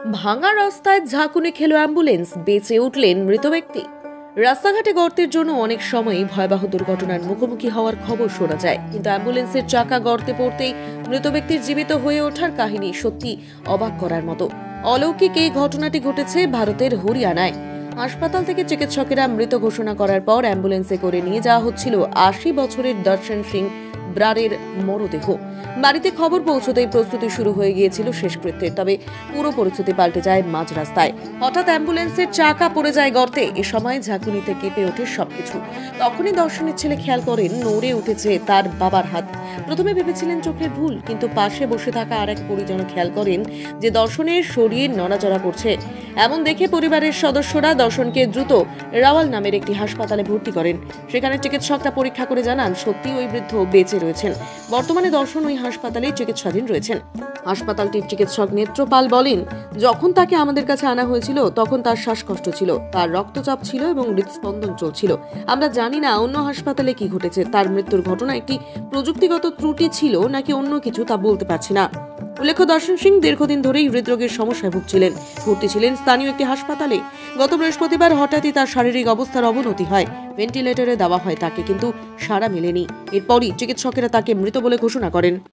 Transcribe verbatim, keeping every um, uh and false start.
ভাঙা রাস্তায় ঝাঁকুনি খেলো অ্যাম্বুলেন্স, বেঁচে উঠলেন মৃত ব্যক্তি। রাস্তাঘাটে গর্তের জন্য অনেক সময়ই ভয়াবহ দুর্ঘটনার মুখোমুখি হওয়ার খবর শোনা যায়, কিন্তু অ্যাম্বুলেন্সের চাকা গর্তে পড়তেই মৃত ব্যক্তির জীবিত হয়ে ওঠার কাহিনী সত্যি অবাক করার মতো। অলৌকিক এই ঘটনাটি ঘটেছে ভারতের হরিয়ানায়। হাসপাতাল থেকে চিকিৎসকেরা মৃত ঘোষণা করার পর অ্যাম্বুলেন্সে করে নিয়ে যাওয়া হচ্ছিল আশি বছরের দর্শন সিং ব্রারের মরদেহ। বাড়িতে খবর পৌঁছতেই প্রস্তুতি শুরু হয়ে গিয়েছিল শেষকৃত্যের, তবে পুরো পরিস্থিতি পাল্টে যায় মাঝ রাস্তায়। হঠাৎ অ্যাম্বুলেন্সের চাকা পড়ে যায় গর্তে। এ সময় ঝাঁকুনিতে কেঁপে ওঠে সবকিছু। তখনই দর্শনের ছেলে খেয়াল করেন নড়ে উঠেছে তার বাবার হাত। প্রথমে ভেবেছিলেন চোখের ভুল, কিন্তু পাশে বসে থাকা আর এক পরিজন খেয়াল করেন যে দর্শনের শরীর নড়াচড়া করছে। এমন দেখে পরিবারের সদস্যরা দর্শনকে দ্রুত রাওয়াল নামের একটি হাসপাতালে ভর্তি করেন। সেখানে চিকিৎসকরা পরীক্ষা করে জানান সত্যি ওই বৃদ্ধ বেঁচে রয়েছেন। বর্তমানে দর্শন ওই হাসপাতালে চিকিৎসাধীন রয়েছেন। হাসপাতালটির চিকিৎসক নেত্রপাল বলেন, যখন তাকে আমাদের কাছে আনা হয়েছিল তখন তার শ্বাসকষ্ট ছিল, তার রক্তচাপ ছিল এবং হৃদস্পন্দন চলছিল। আমরা জানি না অন্য হাসপাতালে কি ঘটেছে। তার মৃত্যুর ঘটনা একটি প্রযুক্তিগত ত্রুটি ছিল নাকি অন্য কিছু তা বলতে পারছি না। উল্লেখ্য, দর্শন সিং দীর্ঘদিন ধরেই হৃদরোগের সমস্যায় ভুগছিলেন। ভর্তি ছিলেন স্থানীয় একটি হাসপাতালে। গত বৃহস্পতিবার হঠাৎই তার শারীরিক অবস্থার অবনতি হয়। ভেন্টিলেটরে দেওয়া হয় তাকে, কিন্তু সাড়া মেলেনি। এরপরই চিকিৎসকেরা তাকে মৃত বলে ঘোষণা করেন।